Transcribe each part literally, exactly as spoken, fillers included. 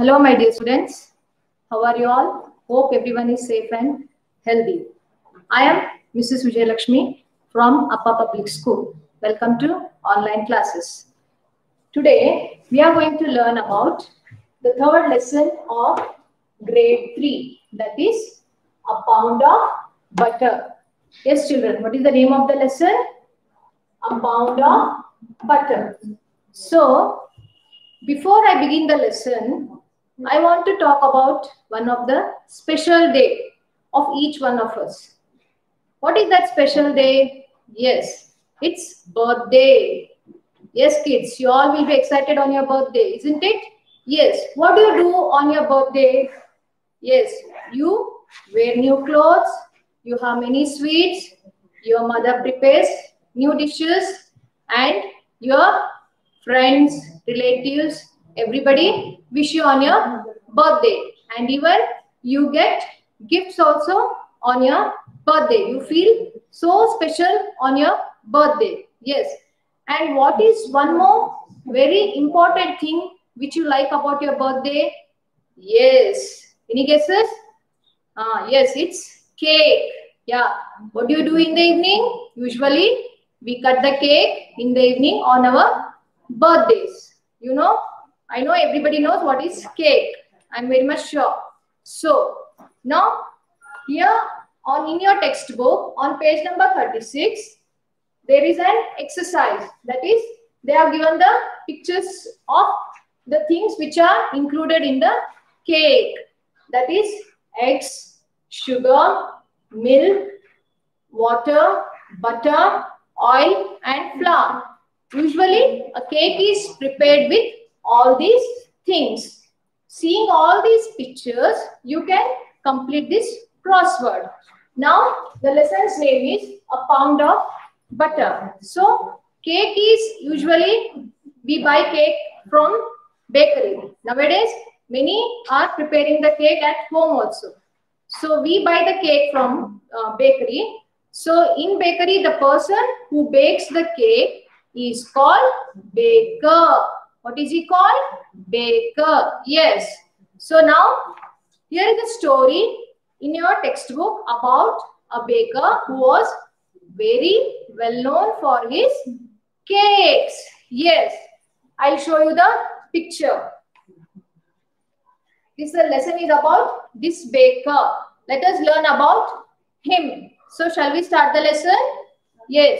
Hello, my dear students. How are you all? Hope everyone is safe and healthy. I am Missus Vijay Lakshmi from Appa Public School. Welcome to online classes. Today, we are going to learn about the third lesson of grade three, that is a pound of butter. Yes, children, what is the name of the lesson? A pound of butter. So, before I begin the lesson, I want to talk about one of the special day of each one of us. What is that special day? Yes, it's birthday. Yes, kids, you all will be excited on your birthday, isn't it? Yes. What do you do on your birthday? Yes, you wear new clothes, you have many sweets, your mother prepares new dishes, and your friends, relatives, everybody wish you on your birthday. And even you get gifts also on your birthday. You feel so special on your birthday. Yes. And what is one more very important thing which you like about your birthday? Yes. Any guesses? Ah, yes, it's cake. Yeah. What do you do in the evening? Usually, we cut the cake in the evening on our birthdays. You know, I know everybody knows what is cake. I'm very much sure. So, now, here on in your textbook, on page number thirty-six, there is an exercise. That is, they have given the pictures of the things which are included in the cake. That is eggs, sugar, milk, water, butter, oil and flour. Usually a cake is prepared with all these things. Seeing all these pictures, you can complete this crossword. Now the lesson's name is a pound of butter. So cake is usually we buy cake from bakery. Nowadays many are preparing the cake at home also. So we buy the cake from uh, bakery. So in bakery, the person who bakes the cake is called baker. What is he called? Baker. Yes. So now here is a story in your textbook about a baker who was very well known for his cakes. Yes. I'll show you the picture. This lesson is about this baker. Let us learn about him. So shall we start the lesson? Yes.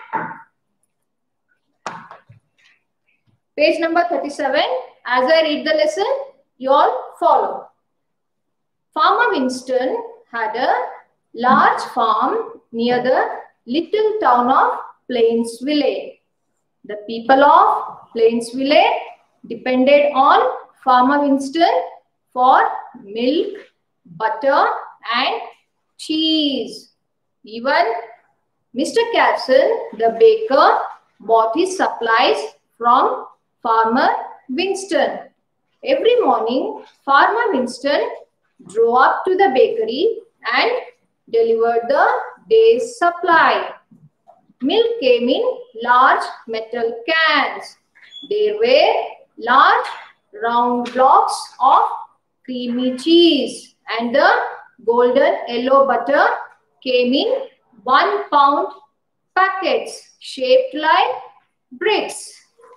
Page number thirty-seven. As I read the lesson, you all follow. Farmer Winston had a large farm near the little town of Plainsville. The people of Plainsville depended on Farmer Winston for milk, butter and cheese. Even Mister Carson, the baker, bought his supplies from Farmer Winston. Every morning, Farmer Winston drove up to the bakery and delivered the day's supply. Milk came in large metal cans. There were large round blocks of creamy cheese, and the golden yellow butter came in one pound packets shaped like bricks.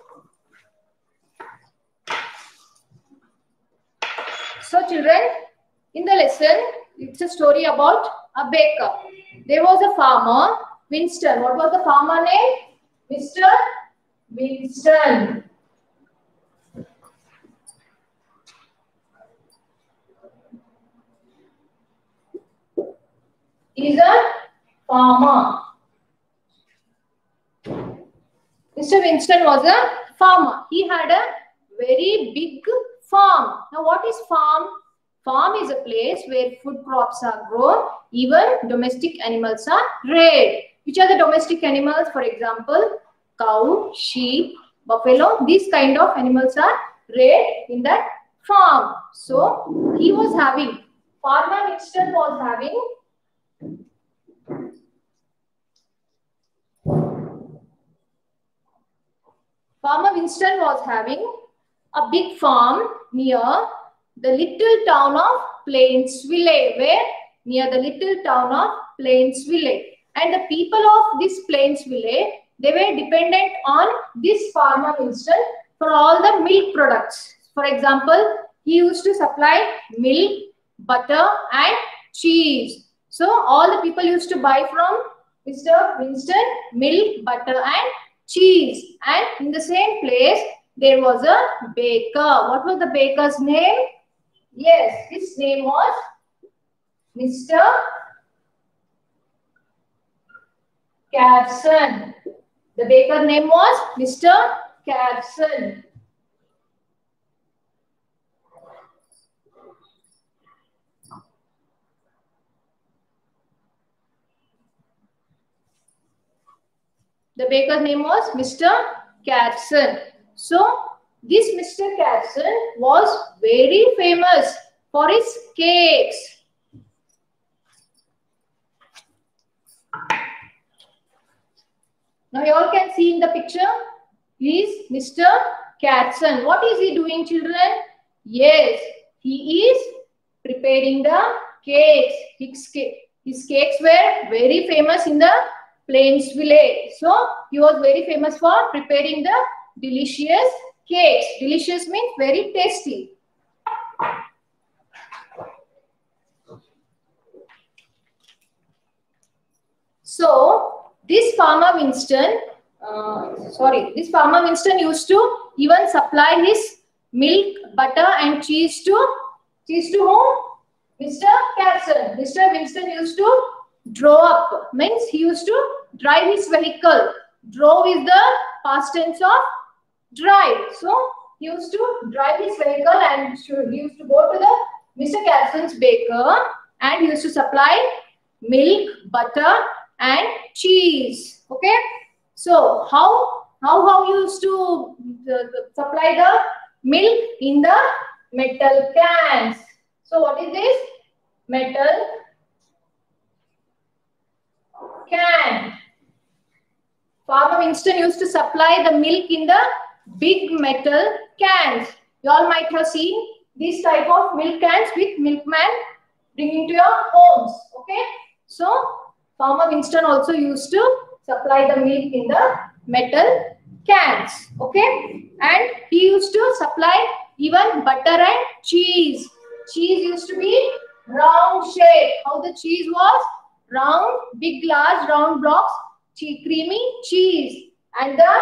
So children, in the lesson, it's a story about a baker. There was a farmer, Winston. What was the farmer name? Mister Winston. He is a farmer. Mister Winston was a farmer. He had a very big farm. Now what is farm? Farm is a place where food crops are grown. Even domestic animals are reared. Which are the domestic animals? For example, cow, sheep, buffalo. These kind of animals are reared in that farm. So he was having, Farmer Winston was having Farmer Winston was having a big farm near the little town of Plainsville, where near the little town of Plainsville. And the people of this Plainsville, they were dependent on this farmer Winston for all the milk products. For example, he used to supply milk, butter and cheese. So all the people used to buy from Mister Winston milk, butter and cheese. And in the same place, there was a baker. What was the baker's name? Yes, his name was Mister Carson. The baker name was Mister Carson. The baker's name was Mister Carson. So, this Mister Carson was very famous for his cakes. Now, you all can see in the picture, he is Mister Carson. What is he doing, children? Yes, he is preparing the cakes. His, his cakes were very famous in the Plainsville. So, he was very famous for preparing the delicious cakes. Delicious means very tasty. So, this farmer Winston, uh, sorry, this farmer Winston used to even supply his milk, butter and cheese to, cheese to whom? Mister Carson. Mister Winston used to drove up, means he used to drive his vehicle. Drove is the past tense of drive. So, he used to drive his vehicle and he used to go to the Mister Carson's baker and he used to supply milk, butter and cheese. Okay. So, how, how, how he used to uh, supply the milk? In the metal cans. So, what is this? Metal can. Farmer Winston used to supply the milk in the big metal cans. You all might have seen this type of milk cans with milkman bringing to your homes. Okay. So, Farmer Winston also used to supply the milk in the metal cans. Okay. And he used to supply even butter and cheese. Cheese used to be round shape. How the cheese was? Round, big, large, round blocks, che creamy cheese. And the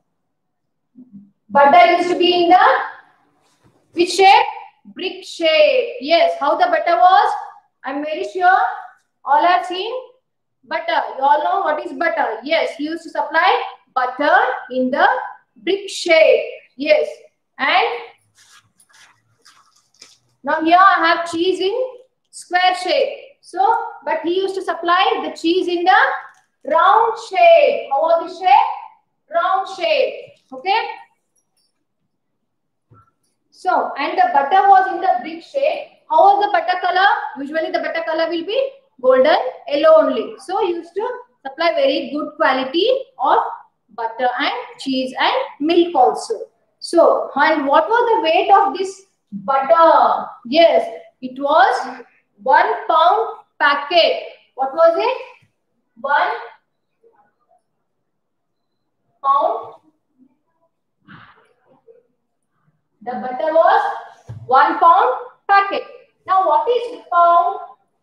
butter used to be in the which shape? Brick shape. Yes. How the butter was? I'm very sure all have seen butter. You all know what is butter. Yes. He used to supply butter in the brick shape. Yes. And now here I have cheese in square shape. So, but he used to supply the cheese in the round shape. How was the shape? Round shape. Okay. So, and the butter was in the brick shape. How was the butter color? Usually the butter color will be golden yellow only. So, he used to supply very good quality of butter and cheese and milk also. So, and what was the weight of this butter? Yes, it was one pound packet. What was it? One pound. The butter was one pound packet. Now, what is pound?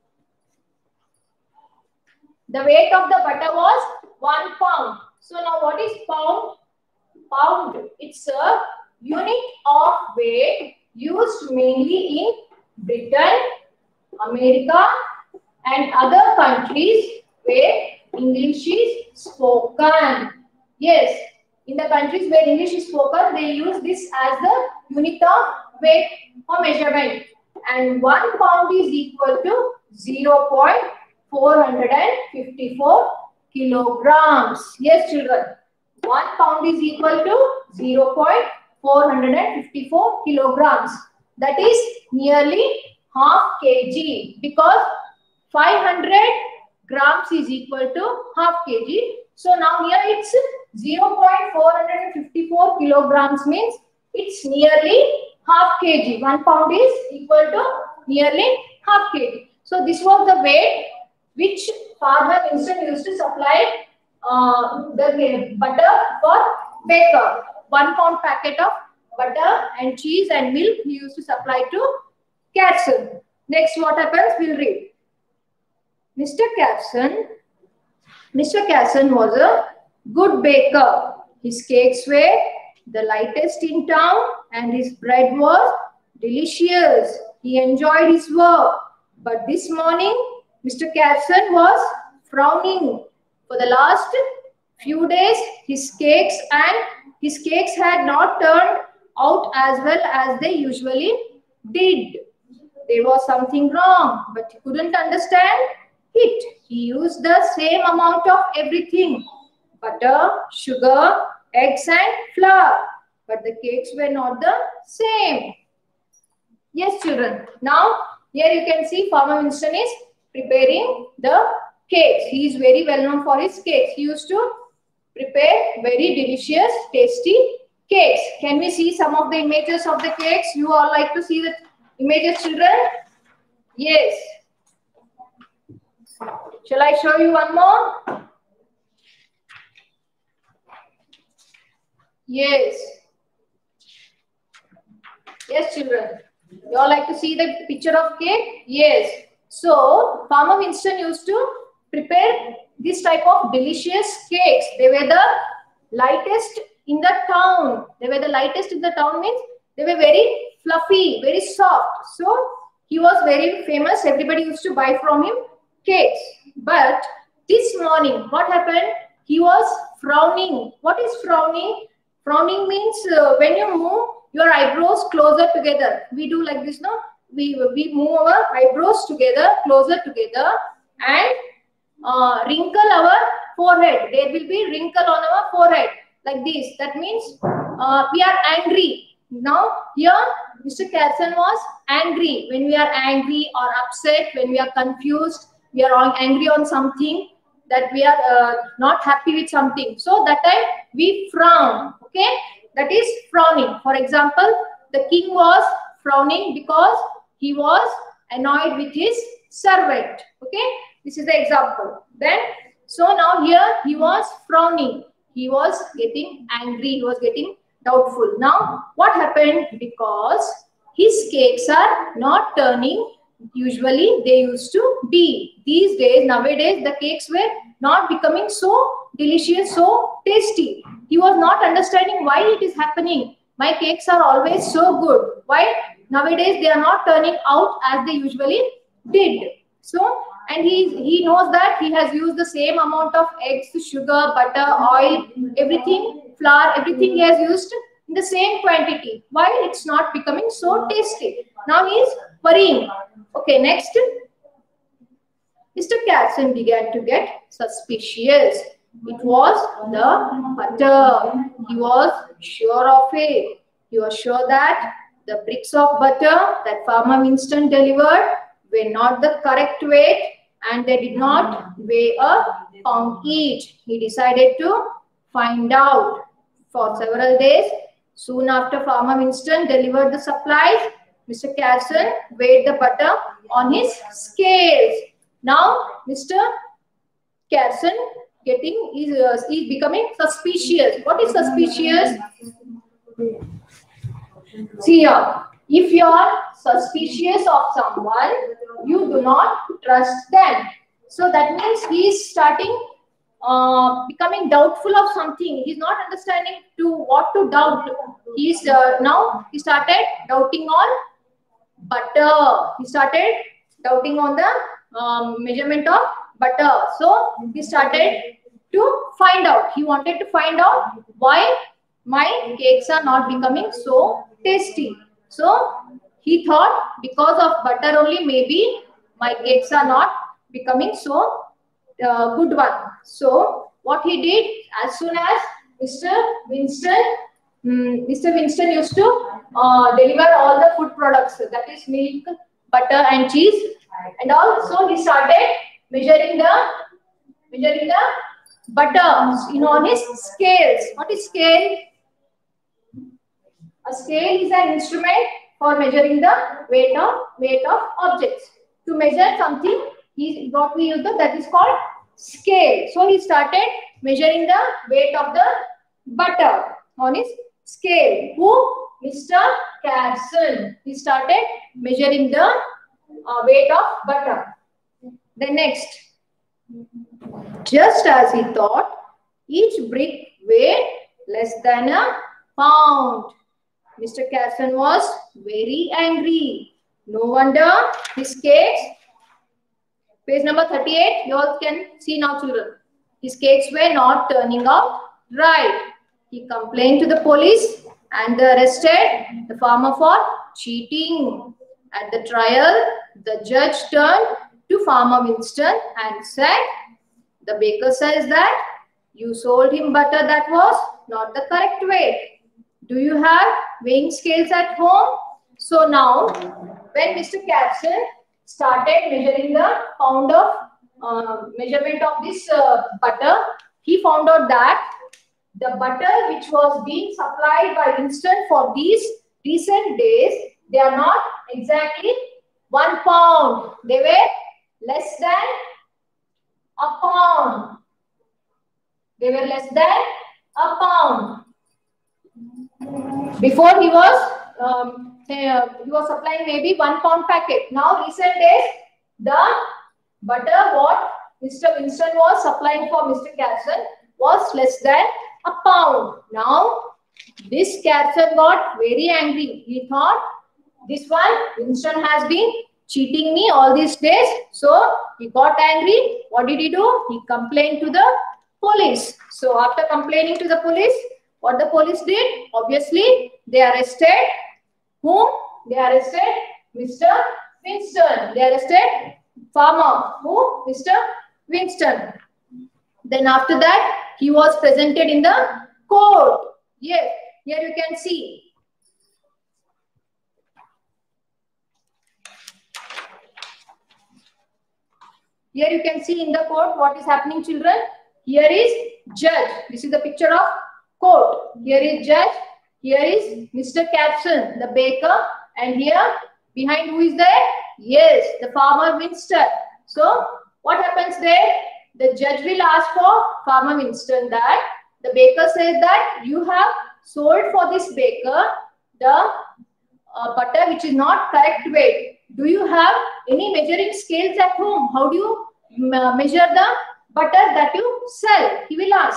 The weight of the butter was one pound. So, now what is pound? Pound. It's a unit of weight used mainly in Britain, America and other countries where English is spoken. Yes, in the countries where English is spoken, they use this as the unit of weight or measurement. And one pound is equal to zero point four five four kilograms. Yes, children. One pound is equal to zero point four five four kilograms. That is nearly half kg, because five hundred grams is equal to half kg. So now here it's zero point four five four kilograms, means it's nearly half kg. One pound is equal to nearly half kg. So this was the weight which Farmer Winston used to supply uh, the butter for baker. One pound packet of butter and cheese and milk he used to supply to Carson. Next, what happens? We'll read. Mister Carson, Mister Carson was a good baker. His cakes were the lightest in town and his bread was delicious. He enjoyed his work. But this morning, Mister Carson was frowning. For the last few days, his cakes and his cakes had not turned out as well as they usually did. There was something wrong, but he couldn't understand it. He used the same amount of everything: butter, sugar, eggs and flour. But the cakes were not the same. Yes, children. Now, here you can see Farmer Winston is preparing the cakes. He is very well known for his cakes. He used to prepare very delicious, tasty cakes. Can we see some of the images of the cakes? You all like to see the images, children? Yes. Shall I show you one more? Yes. Yes, children. You all like to see the picture of cake? Yes. So, Farmer Winston used to prepare this type of delicious cakes. They were the lightest in the town. They were the lightest in the town means they were very fluffy, very soft. So, he was very famous. Everybody used to buy from him cakes. But this morning, what happened? He was frowning. What is frowning? Frowning means uh, when you move your eyebrows closer together. We do like this, no? We, we move our eyebrows together, closer together and uh, wrinkle our forehead. There will be wrinkle on our forehead like this. That means uh, we are angry. Now here Mister Carson was angry. When we are angry or upset, when we are confused, we are all angry on something, that we are uh, not happy with something. So that time we frown. Okay, that is frowning. For example, the king was frowning because he was annoyed with his servant. Okay, this is the example. Then, so now here he was frowning. He was getting angry. He was getting doubtful. Now, what happened? Because his cakes are not turning usually they used to be. These days, nowadays, the cakes were not becoming so delicious, so tasty. He was not understanding why it is happening. My cakes are always so good. Why nowadays they are not turning out as they usually did. So, and he, he knows that he has used the same amount of eggs, sugar, butter, oil, everything, flour, everything he has used in the same quantity. Why it's not becoming so tasty? Now he is worrying. Okay, next. Mister Carson began to get suspicious. It was the butter. He was sure of it. He was sure that the bricks of butter that Farmer Winston delivered were not the correct weight and they did not weigh a pound each. He decided to find out. For several days, soon after Farmer Winston delivered the supplies, Mister Carson weighed the butter on his scales. Now, Mister Carson getting is, uh, is becoming suspicious. What is suspicious? See here, if you are suspicious of someone, you do not trust them. So that means he is starting uh, becoming doubtful of something. He is not understanding to what to doubt. He is uh, now he started doubting on butter. He started doubting on the um, measurement of butter. So he started to find out. He wanted to find out why my cakes are not becoming so tasty. So he thought because of butter only maybe my cakes are not becoming so uh, good one. So what he did, as soon as Mister Winston, um, Mister Winston used to uh, deliver all the food products, that is milk, butter and cheese, and also he started measuring the measuring the butter, you know, on his scales. What is scale? A scale is an instrument for measuring the weight of weight of objects. To measure something, he what we use the that is called scale. So he started measuring the weight of the butter on his scale. Who? Mister Carson. He started measuring the uh, weight of butter. The next, just as he thought, each brick weighed less than a pound. Mister Carson was very angry. No wonder his cakes, page number thirty-eight, you all can see now, children. His cakes were not turning out right. He complained to the police and they arrested the farmer for cheating. At the trial, the judge turned to Farmer Winston and said, the baker says that you sold him butter that was not the correct weight. Do you have weighing scales at home? So now, when Mister Carson started measuring the pound of uh, measurement of this uh, butter, he found out that the butter which was being supplied by Winston for these recent days, they are not exactly one pound. They were less than a pound. They were less than a pound. Before he was um, uh, he was supplying maybe one pound packet. Now recent days, the butter what Mister Winston was supplying for Mister Carson was less than a pound. Now this Carson got very angry. He thought, this one Winston has been cheating me all these days. So he got angry. What did he do? He complained to the police. So after complaining to the police, what the police did? Obviously, they arrested whom? They arrested Mister Winston. They arrested farmer. Who? Mister Winston. Then after that, he was presented in the court. Yes, here you can see. Here you can see in the court what is happening, children. Here is judge. This is the picture of court. Here is judge. Here is Mister Carson, the baker. And here behind who is there? Yes, the farmer Winston. So what happens there? The judge will ask for farmer Winston that the baker says that you have sold for this baker the uh, butter which is not correct weight. Do you have any measuring scales at home? How do you measure the butter that you sell? He will ask.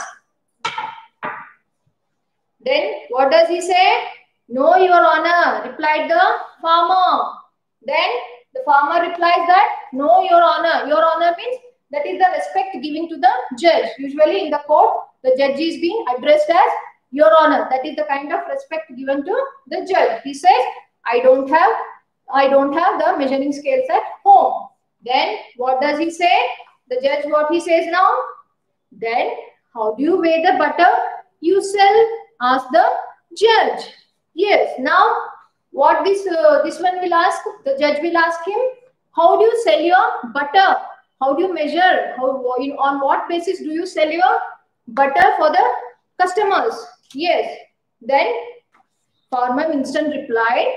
Then what does he say? No, your honor, replied the farmer. Then the farmer replies that no, your honor. Your honor means that is the respect given to the judge. Usually in the court, the judge is being addressed as your honor. That is the kind of respect given to the judge. He says, I don't have, I don't have the measuring scales at home. Then what does he say? The judge, what he says now? Then how do you weigh the butter you sell? Ask the judge. Yes. Now what this uh, this one will ask? The judge will ask him. How do you sell your butter? How do you measure? How on what basis do you sell your butter for the customers? Yes. Then farmer Winston replied,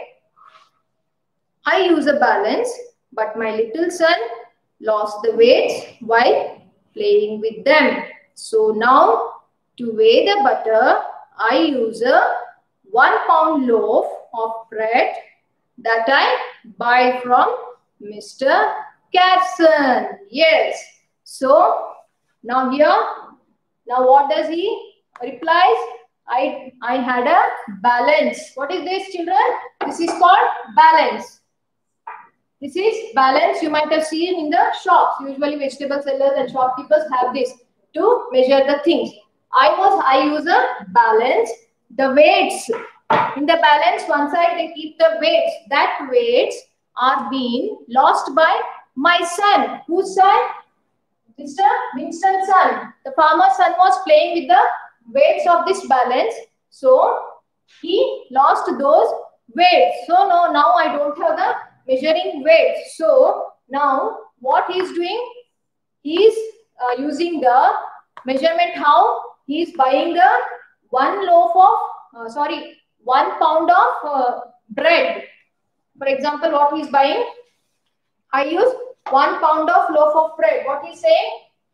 I use a balance, but my little son lost the weights while playing with them. So now to weigh the butter, I use a one pound loaf of bread that I buy from Mister Carson. Yes. So now here, now what does he replies? I, I had a balance. What is this, children? This is called balance. This is balance. You might have seen in the shops. Usually vegetable sellers and shopkeepers have this to measure the things. I was, I use a balance. The weights. In the balance, one side they keep the weights. That weights are being lost by my son. Whose son? Mister Winston's son. The farmer's son was playing with the weights of this balance. So he lost those weights. So no, now I don't have the measuring weights. So now what he is doing? He is uh, using the measurement. How? He is buying the one loaf of, uh, sorry, one pound of uh, bread. For example, what he is buying? I use one pound of loaf of bread. What he is saying?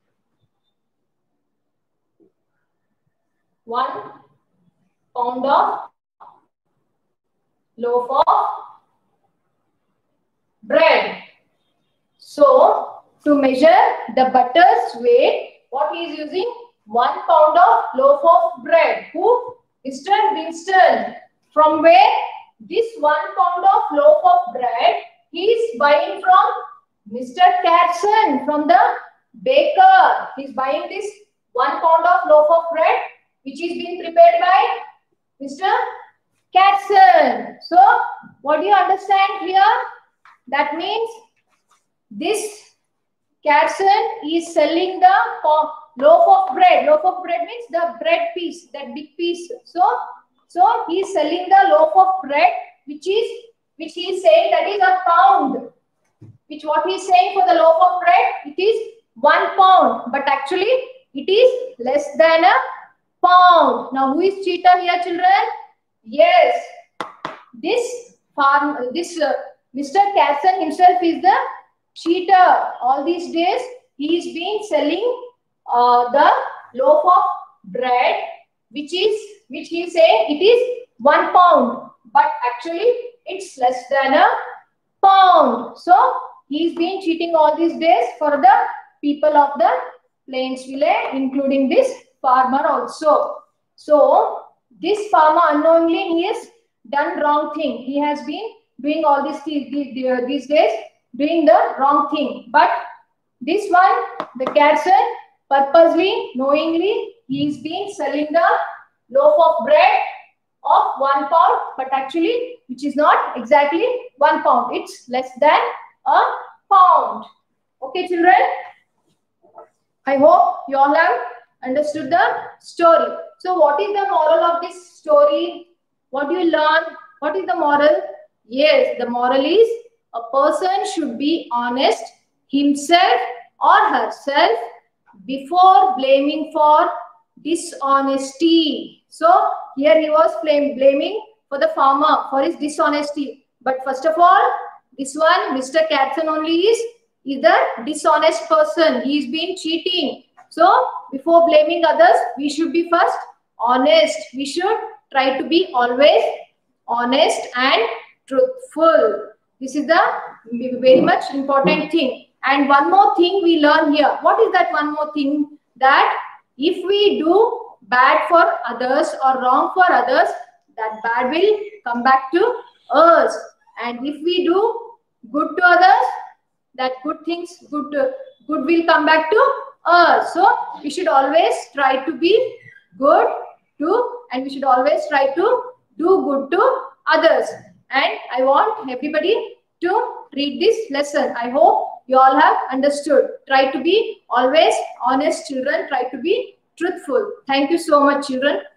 One pound of loaf of bread. So, to measure the butter's weight, what he is using? One pound of loaf of bread. Who? Mister Winston. From where? This one pound of loaf of bread he is buying from Mister Carson, from the baker. He is buying this one pound of loaf of bread which is being prepared by Mister Carson. So, what do you understand here? That means this Carson is selling the loaf of bread. Loaf of bread means the bread piece, that big piece. So, so he is selling the loaf of bread, which is which he is saying that is a pound. Which what he is saying for the loaf of bread, it is one pound, but actually it is less than a pound. Now, who is cheater here, children? Yes, this farm, this uh, Mister Carson himself is the cheater. All these days, he is been selling uh, the loaf of bread, which is which he is saying it is one pound, but actually it's less than a pound. So he's been cheating all these days for the people of the Plainsville, including this farmer also. So this farmer unknowingly he has done wrong thing. He has been doing all this these days, doing the wrong thing. But this one, the Carson, purposely, knowingly, he is been selling the loaf of bread of one pound, but actually, which is not exactly one pound. It's less than a pound. Okay, children? I hope you all have understood the story. So, what is the moral of this story? What do you learn? What is the moral? Yes, the moral is a person should be honest himself or herself before blaming for dishonesty. So, here he was blame, blaming for the farmer for his dishonesty. But first of all, this one, Mister Carson only is, is the dishonest person. He is being cheating. So, before blaming others, we should be first honest. We should try to be always honest and truthful. This is the very much important thing. And one more thing we learn here. What is that one more thing? That if we do bad for others or wrong for others, that bad will come back to us. And if we do good to others, that good things, good, good will come back to us. So we should always try to be good to, and we should always try to do good to others. And I want everybody to read this lesson. I hope you all have understood. Try to be always honest, children. Try to be truthful. Thank you so much, children.